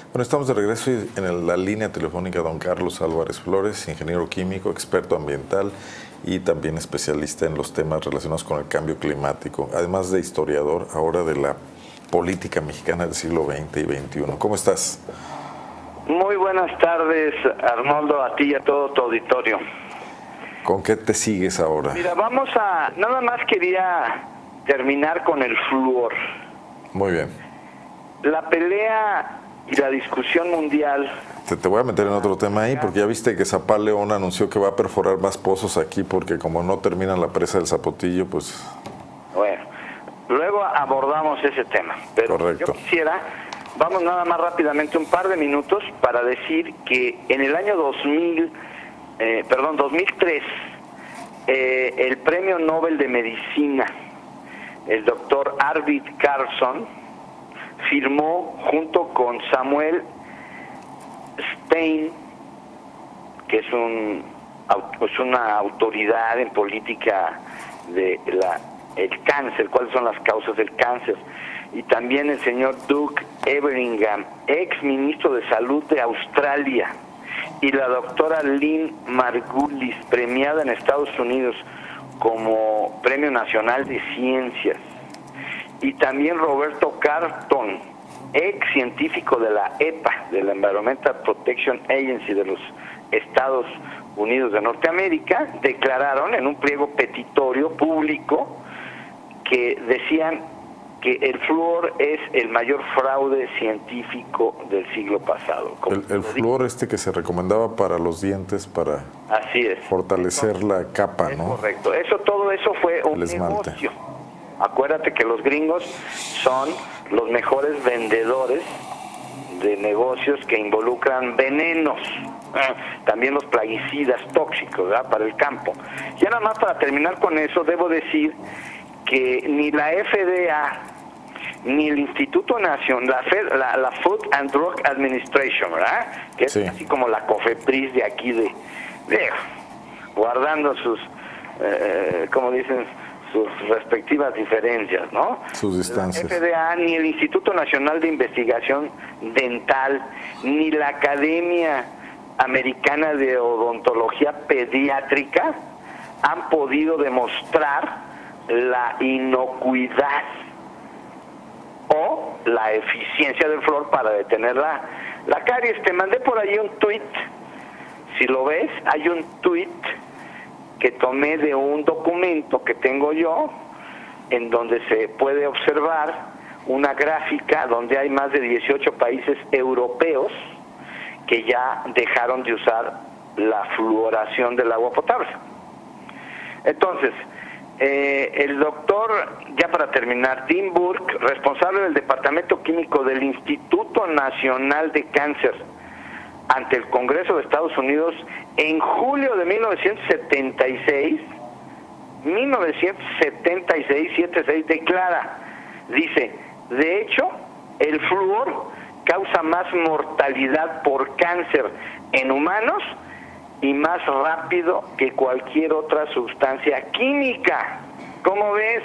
Bueno, estamos de regreso y en la línea telefónica don Carlos Álvarez Flores, ingeniero químico, experto ambiental y también especialista en los temas relacionados con el cambio climático, además de historiador ahora de la política mexicana del siglo XX y XXI. ¿Cómo estás? Muy buenas tardes, Arnoldo, a ti y a todo tu auditorio. ¿Con qué te sigues ahora? Mira, nada más quería terminar con el flúor. Muy bien. La pelea y la discusión mundial. Te voy a meter en otro tema ahí, porque ya viste que Zapal León anunció que va a perforar más pozos aquí, porque como no termina la presa del Zapotillo, pues... Bueno, luego abordamos ese tema. Pero correcto. Yo quisiera, vamos nada más rápidamente un par de minutos para decir que en el año 2003, el Premio Nobel de Medicina, el doctor Arvid Carlsson, firmó junto con Samuel Stein, que es una autoridad en política de el cáncer, cuáles son las causas del cáncer, y también el señor Doug Everingham, ex ministro de Salud de Australia, y la doctora Lynn Margulis, premiada en Estados Unidos como Premio Nacional de Ciencias, y también Roberto Carton, ex científico de la EPA, de la Environmental Protection Agency de los Estados Unidos de Norteamérica, declararon en un pliego petitorio público que decían que el flúor es el mayor fraude científico del siglo pasado. El flúor que se recomendaba para los dientes, para así es, fortalecer la capa, ¿no? Correcto. Todo eso fue un negocio. Acuérdate que los gringos son los mejores vendedores de negocios que involucran venenos, también los plaguicidas tóxicos, ¿verdad?, para el campo. Ya nada más para terminar con eso, debo decir que ni la FDA ni el Instituto Nacional, la Food and Drug Administration, ¿verdad?, que es así como la COFEPRIS de aquí, de guardando sus, como dicen, sus respectivas diferencias, ¿no? Sus distancias. La FDA, ni el Instituto Nacional de Investigación Dental, ni la Academia Americana de Odontología Pediátrica han podido demostrar la inocuidad o la eficiencia del flúor para detener la caries. Te mandé por ahí un tuit, si lo ves, hay un tuit que tomé de un documento que tengo yo, en donde se puede observar una gráfica donde hay más de 18 países europeos que ya dejaron de usar la fluoración del agua potable. Entonces, el doctor, ya para terminar, Tim Burke, responsable del Departamento Químico del Instituto Nacional de Cáncer, ante el Congreso de Estados Unidos en julio de 1976, 76, declara, dice, de hecho, el flúor causa más mortalidad por cáncer en humanos y más rápido que cualquier otra sustancia química. ¿Cómo ves?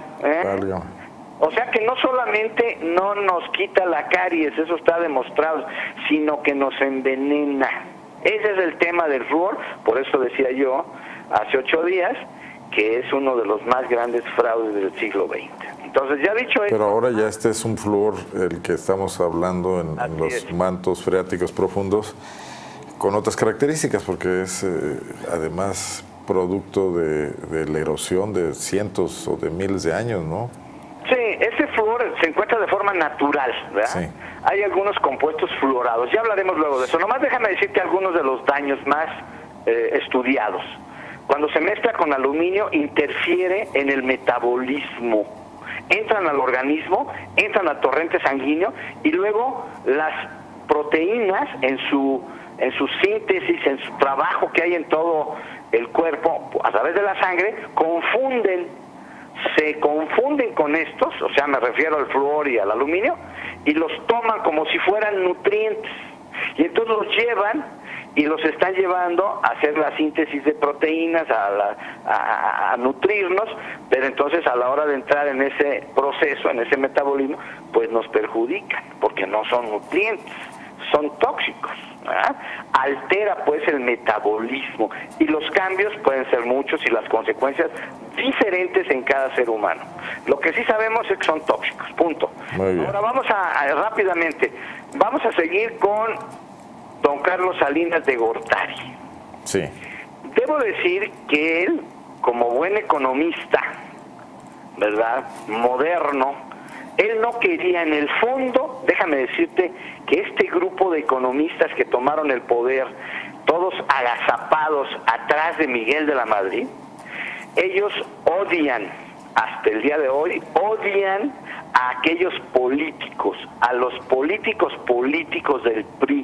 O sea que no solamente no nos quita la caries, eso está demostrado, sino que nos envenena. Ese es el tema del flúor, por eso decía yo hace 8 días que es uno de los más grandes fraudes del siglo XX. Entonces, ya dicho eso... Pero ahora ya es un flúor el que estamos hablando en los mantos freáticos profundos, con otras características, porque es además producto de la erosión de cientos o de miles de años, ¿no? Sí, ese flúor se encuentra de forma natural, ¿verdad? Sí. Hay algunos compuestos fluorados, ya hablaremos luego de eso. Nomás déjame decirte algunos de los daños más estudiados. Cuando se mezcla con aluminio, interfiere en el metabolismo. Entran al organismo, entran al torrente sanguíneo y luego las proteínas en su síntesis, en su trabajo que hay en todo el cuerpo, a través de la sangre, se confunden con estos, o sea, me refiero al flúor y al aluminio, y los toman como si fueran nutrientes, y entonces los llevan y los están llevando a hacer la síntesis de proteínas, a nutrirnos, pero entonces a la hora de entrar en ese proceso, en ese metabolismo, pues nos perjudican, porque no son nutrientes, son tóxicos, ¿verdad? Altera pues el metabolismo y los cambios pueden ser muchos y las consecuencias diferentes en cada ser humano. Lo que sí sabemos es que son tóxicos, punto. Ahora vamos rápidamente, vamos a seguir con don Carlos Salinas de Gortari. Sí. Debo decir que él, como buen economista, ¿verdad?, moderno, él no quería, en el fondo, déjame decirte, que este grupo de economistas que tomaron el poder, todos agazapados atrás de Miguel de la Madrid, ellos odian, hasta el día de hoy, odian a aquellos políticos, a los políticos del PRI,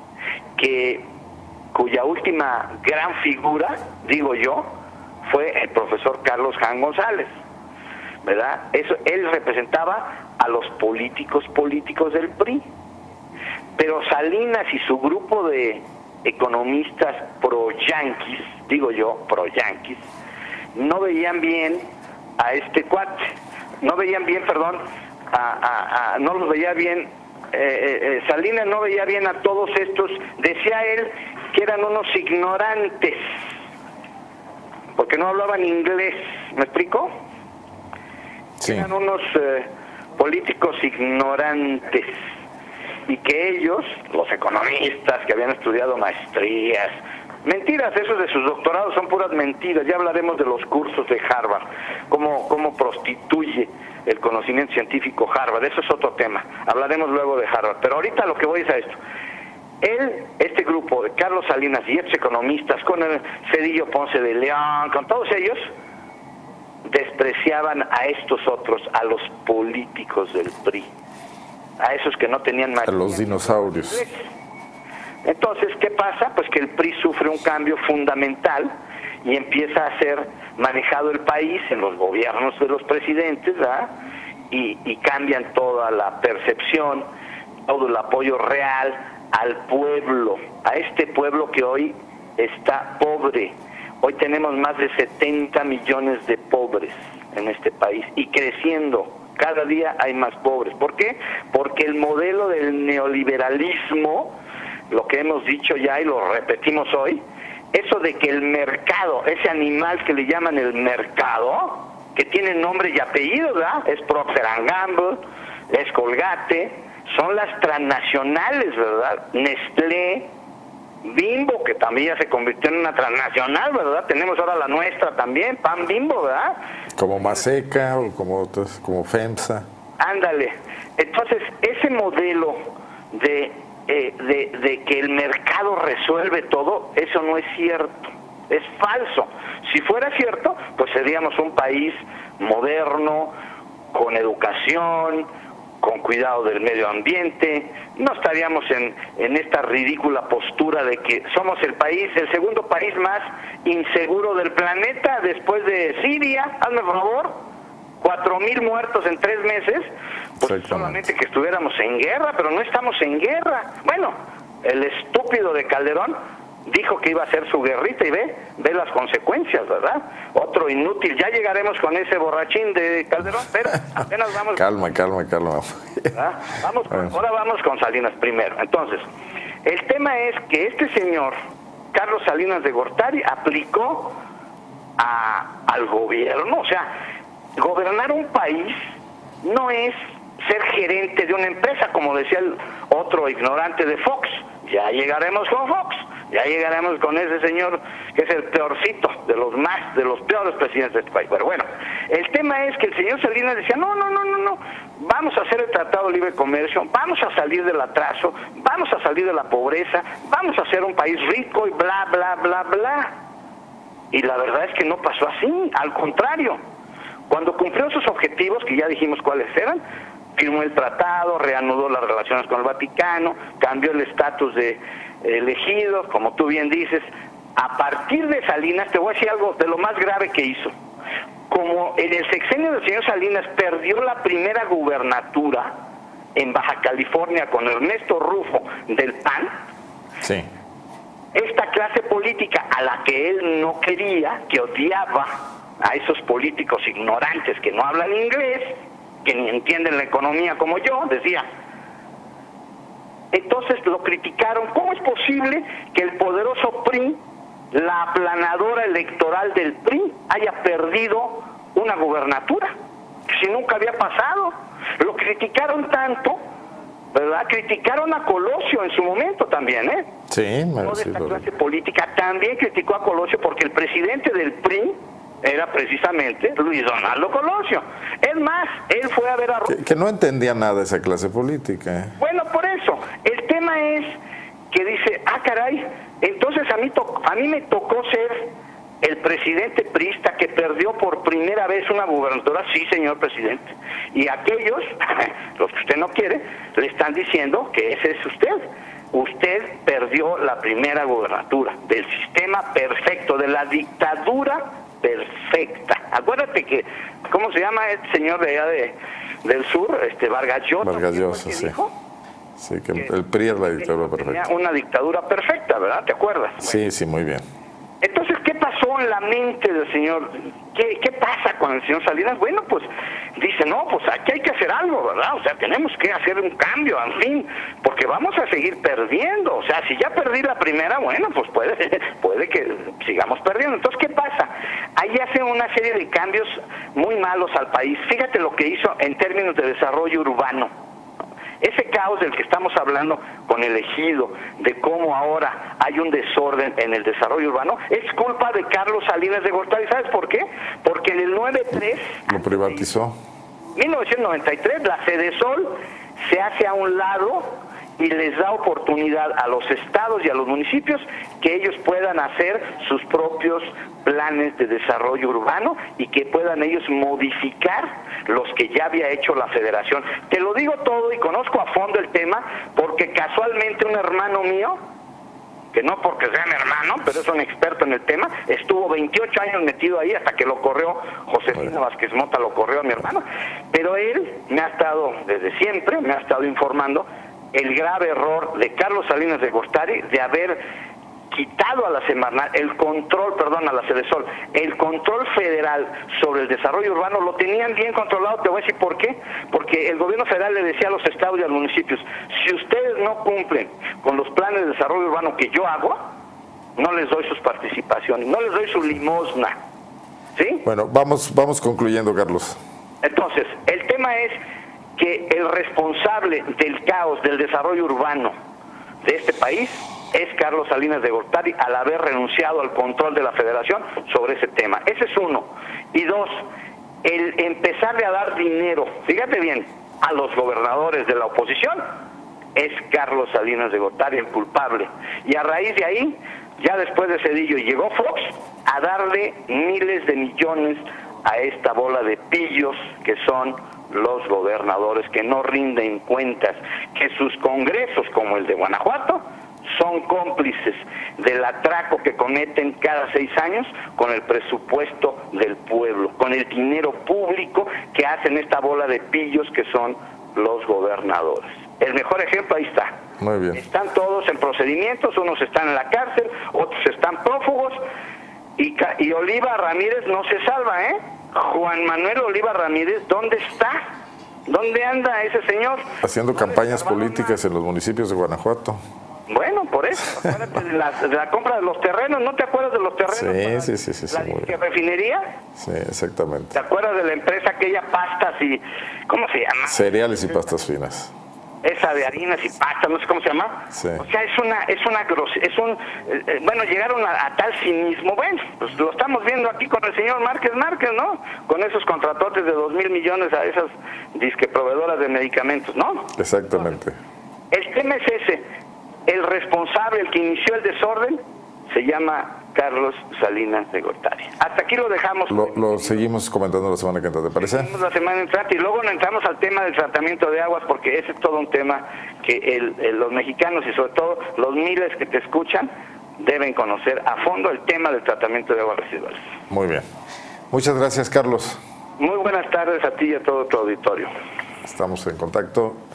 cuya última gran figura, digo yo, fue el profesor Carlos Jan González, ¿verdad? Él representaba a los políticos del PRI. Pero Salinas y su grupo de economistas pro-yanquis, digo yo, pro-yanquis, no veían bien a este cuate, no veían bien, perdón, no los veía bien, Salinas no veía bien a todos estos, decía él que eran unos ignorantes, porque no hablaban inglés, ¿me explico? Sí. Eran unos políticos ignorantes, y que ellos, los economistas que habían estudiado maestrías, mentiras, esos de sus doctorados son puras mentiras, ya hablaremos de los cursos de Harvard, cómo prostituye el conocimiento científico Harvard, eso es otro tema, hablaremos luego de Harvard, pero ahorita lo que voy es a esto. Este grupo de Carlos Salinas y estos economistas, con el Cedillo Ponce de León, con todos ellos, despreciaban a estos otros, a los políticos del PRI, a esos que no tenían más. A los dinosaurios. Entonces, ¿qué pasa? Pues que el PRI sufre un cambio fundamental y empieza a ser manejado el país en los gobiernos de los presidentes, ¿verdad? Y cambian toda la percepción, todo el apoyo real al pueblo, a este pueblo que hoy está pobre. Hoy tenemos más de 70 millones de pobres en este país y creciendo. Cada día hay más pobres. ¿Por qué? Porque el modelo del neoliberalismo, lo que hemos dicho ya y lo repetimos hoy, eso de que el mercado, ese animal que le llaman el mercado, que tiene nombre y apellido, ¿verdad? Es Procter & Gamble, es Colgate, son las transnacionales, ¿verdad? Nestlé, Bimbo, que también ya se convirtió en una transnacional, ¿verdad? Tenemos ahora la nuestra también, Pan Bimbo, ¿verdad? Como Maseca o como FEMSA. Ándale. Entonces, ese modelo de que el mercado resuelve todo, eso no es cierto, es falso. Si fuera cierto, pues seríamos un país moderno, con educación, con cuidado del medio ambiente, no estaríamos en esta ridícula postura de que somos el segundo país más inseguro del planeta después de Siria, hazme el favor, 4,000 muertos en 3 meses, pues solamente que estuviéramos en guerra, pero no estamos en guerra. Bueno, el estúpido de Calderón dijo que iba a hacer su guerrita y ve las consecuencias, ¿verdad? Otro inútil, ya llegaremos con ese borrachín de Calderón, pero apenas vamos... Calma. Ahora vamos con Salinas primero. Entonces, el tema es que este señor, Carlos Salinas de Gortari, aplicó al gobierno, o sea, gobernar un país no es ser gerente de una empresa, como decía el otro ignorante de Fox. Ya llegaremos con Fox, ya llegaremos con ese señor que es el peorcito de los peores presidentes de este país. Pero bueno, el tema es que el señor Salinas decía, no, vamos a hacer el Tratado de Libre Comercio, vamos a salir del atraso, vamos a salir de la pobreza, vamos a ser un país rico y bla, bla, bla, bla. Y la verdad es que no pasó así, al contrario. Cuando cumplió sus objetivos, que ya dijimos cuáles eran, firmó el tratado, reanudó las relaciones con el Vaticano, cambió el estatus de elegido, como tú bien dices. A partir de Salinas, te voy a decir algo de lo más grave que hizo. Como en el sexenio del señor Salinas perdió la primera gubernatura en Baja California con Ernesto Rufo del PAN, sí, esta clase política a la que él no quería, que odiaba a esos políticos ignorantes que no hablan inglés, que ni entienden la economía como yo, decía. Entonces entonces lo criticaron. ¿Cómo es posible que el poderoso PRI, la aplanadora electoral del PRI, haya perdido una gubernatura? Si nunca había pasado. Lo criticaron tanto, ¿verdad? Criticaron a Colosio en su momento también, ¿eh? Sí, No de esta clase política. También criticó a Colosio porque el presidente del PRI era precisamente Luis Donaldo Colosio. Es más, él fue a ver a... Que no entendía nada de esa clase política. Bueno, por eso. El tema es que dice, caray, entonces a mí me tocó ser el presidente priista que perdió por primera vez una gubernatura. Sí, señor presidente. Y aquellos, los que usted no quiere, le están diciendo que ese es usted. Usted perdió la primera gubernatura del sistema perfecto, de la dictadura perfecta. Acuérdate que, ¿cómo se llama el señor de allá del sur? Vargas Llosa. Vargas Llosa, sí. Dijo? Sí, que el PRI era la dictadura perfecta. Tenía una dictadura perfecta, ¿verdad? ¿Te acuerdas? Sí, sí, muy bien. Entonces, ¿qué pasó en la mente del señor? ¿Qué pasa con el señor Salinas? Bueno, pues dice, no, pues aquí hay que hacer algo, ¿verdad? O sea, tenemos que hacer un cambio, en fin, porque vamos a seguir perdiendo. O sea, si ya perdí la primera, bueno, pues puede que sigamos perdiendo. Entonces, ¿qué pasa? Ahí hace una serie de cambios muy malos al país. Fíjate lo que hizo en términos de desarrollo urbano. Ese caos del que estamos hablando con el ejido, de cómo ahora hay un desorden en el desarrollo urbano, es culpa de Carlos Salinas de Gortari. ¿Sabes por qué? Porque en el 93... Lo privatizó. 1993, la Fedesol se hace a un lado y les da oportunidad a los estados y a los municipios que ellos puedan hacer sus propios planes de desarrollo urbano y que puedan ellos modificar los que ya había hecho la federación. Te lo digo todo y conozco a fondo el tema porque casualmente un hermano mío, que no porque sea mi hermano, pero es un experto en el tema, estuvo 28 años metido ahí hasta que lo corrió Josefina Vázquez Mota, lo corrió a mi hermano, pero él me ha estado, desde siempre, me ha estado informando el grave error de Carlos Salinas de Gortari de haber quitado a la Semarnat el control, a la Fedesol, el control federal sobre el desarrollo urbano. Lo tenían bien controlado. Te voy a decir por qué. Porque el gobierno federal le decía a los estados y a los municipios, si ustedes no cumplen con los planes de desarrollo urbano que yo hago, no les doy sus participaciones, no les doy su limosna. ¿Sí? Bueno, vamos concluyendo, Carlos. Entonces, el tema es que el responsable del caos del desarrollo urbano de este país es Carlos Salinas de Gortari, al haber renunciado al control de la federación sobre ese tema. Ese es uno. Y dos, el empezarle a dar dinero, fíjate bien, a los gobernadores de la oposición, es Carlos Salinas de Gortari el culpable. Y a raíz de ahí, ya después de Cedillo, llegó Fox a darle miles de millones a esta bola de pillos que son los gobernadores, que no rinden cuentas, que sus congresos, como el de Guanajuato, son cómplices del atraco que cometen cada 6 años con el presupuesto del pueblo, con el dinero público que hacen esta bola de pillos que son los gobernadores. El mejor ejemplo ahí está. Muy bien. Están todos en procedimientos, unos están en la cárcel, otros están prófugos, y Oliva Ramírez no se salva, ¿eh? Juan Manuel Oliva Ramírez, ¿dónde está? ¿Dónde anda ese señor? Haciendo campañas políticas en los municipios de Guanajuato. Bueno, por eso, acuérdate de la compra de los terrenos. ¿No te acuerdas de los terrenos? Sí. ¿La refinería? Sí, exactamente. ¿Te acuerdas de la empresa aquella pastas y... ¿cómo se llama? Cereales y pastas finas. Esa de harinas y pastas, no sé cómo se llama. Sí. O sea, bueno, llegaron a tal cinismo. Bueno, pues lo estamos viendo aquí con el señor Márquez, ¿no? Con esos contratotes de 2,000 millones a esas disque proveedoras de medicamentos, ¿no? Exactamente. El tema es ese. El responsable, el que inició el desorden, se llama Carlos Salinas de Gortari. Hasta aquí lo dejamos. Lo seguimos comentando la semana que entra, ¿te parece? La semana entrante y luego entramos al tema del tratamiento de aguas, porque ese es todo un tema que los mexicanos y sobre todo los miles que te escuchan deben conocer a fondo, el tema del tratamiento de aguas residuales. Muy bien. Muchas gracias, Carlos. Muy buenas tardes a ti y a todo tu auditorio. Estamos en contacto.